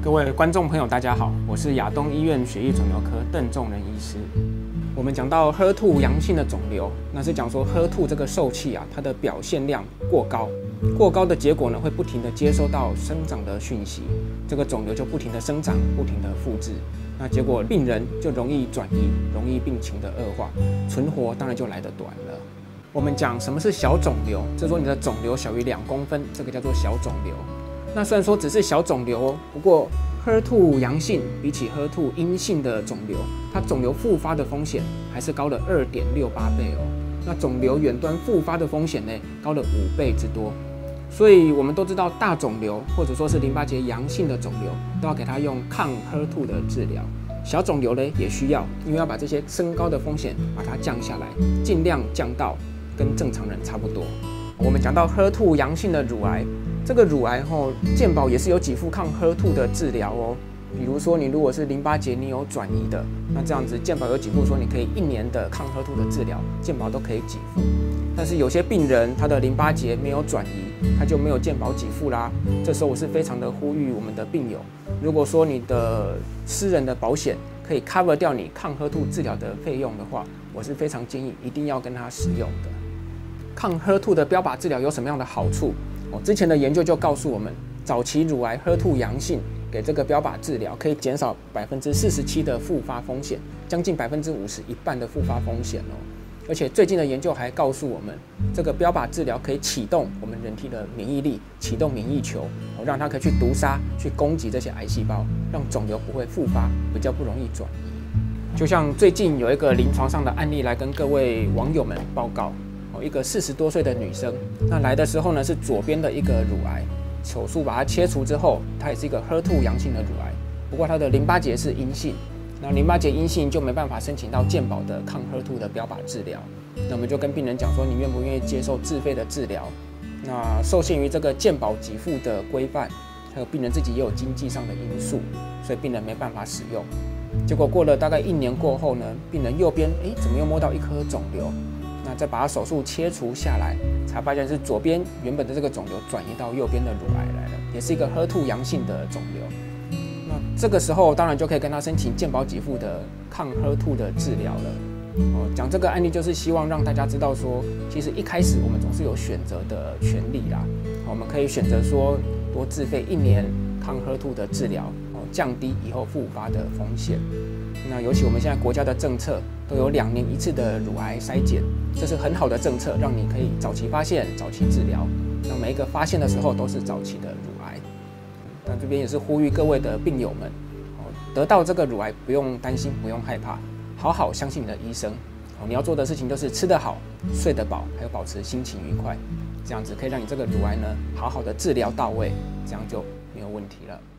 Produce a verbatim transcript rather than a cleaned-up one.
各位观众朋友，大家好，我是亚东医院血液肿瘤科邓仲仁医师。我们讲到 H E R 二 阳性的肿瘤，那是讲说 H E R 二 这个受器啊，它的表现量过高，过高的结果呢，会不停的接收到生长的讯息，这个肿瘤就不停的生长，不停的复制，那结果病人就容易转移，容易病情的恶化，存活当然就来得短了。我们讲什么是小肿瘤，就是说你的肿瘤小于两公分，这个叫做小肿瘤。那虽然说只是小肿瘤哦，不过 H E R 二 阳性比起 H E R 二 阴性的肿瘤，它肿瘤复发的风险还是高了 二点六八倍哦。那肿瘤远端复发的风险呢，高了五倍之多。所以我们都知道，大肿瘤或者说是淋巴结阳性的肿瘤，都要给它用抗 H E R 二 的治疗。小肿瘤呢也需要，因为要把这些升高的风险把它降下来，尽量降到跟正常人差不多。我们讲到 H E R 二 阳性的乳癌。这个乳癌后，健保也是有给付抗 H E R 二 的治疗哦。比如说，你如果是淋巴结你有转移的，那这样子健保有给付说你可以一年的抗 H E R 二 的治疗，健保都可以给付。但是有些病人他的淋巴结没有转移，他就没有健保给付啦。这时候我是非常的呼吁我们的病友，如果说你的私人的保险可以 cover 掉你抗 H E R 二 治疗的费用的话，我是非常建议一定要跟他使用的。抗 H E R 二 的标靶治疗有什么样的好处？之前的研究就告诉我们，早期乳癌 H E R 二 阳性给这个标靶治疗，可以减少百分之四十七的复发风险，将近百分之五十一半的复发风险哦。而且最近的研究还告诉我们，这个标靶治疗可以启动我们人体的免疫力，启动免疫球，让它可以去毒杀、去攻击这些癌细胞，让肿瘤不会复发，比较不容易转移。就像最近有一个临床上的案例来跟各位网友们报告。一个四十多岁的女生，那来的时候呢是左边的一个乳癌，手术把它切除之后，它也是一个 H E R 二 阳性的乳癌，不过它的淋巴结是阴性，那淋巴结阴性就没办法申请到健保的抗 H E R 二 的标靶治疗，那我们就跟病人讲说，你愿不愿意接受自费的治疗？那受限于这个健保给付的规范，还有病人自己也有经济上的因素，所以病人没办法使用。结果过了大概一年过后呢，病人右边哎怎么又摸到一颗肿瘤？那再把它手术切除下来，才发现是左边原本的这个肿瘤转移到右边的乳癌来了，也是一个 H E R 二 阳性的肿瘤。那这个时候当然就可以跟他申请健保给付的抗 H E R 二 的治疗了。哦，讲这个案例就是希望让大家知道说，其实一开始我们总是有选择的权利啦。我们可以选择说多自费一年抗 H E R 二 的治疗，哦，降低以后复发的风险。那尤其我们现在国家的政策都有两年一次的乳癌筛检，这是很好的政策，让你可以早期发现、早期治疗。那每一个发现的时候都是早期的乳癌。那这边也是呼吁各位的病友们，得到这个乳癌不用担心，不用害怕，好好相信你的医生。你要做的事情就是吃得好、睡得饱，还有保持心情愉快，这样子可以让你这个乳癌呢好好的治疗到位，这样就没有问题了。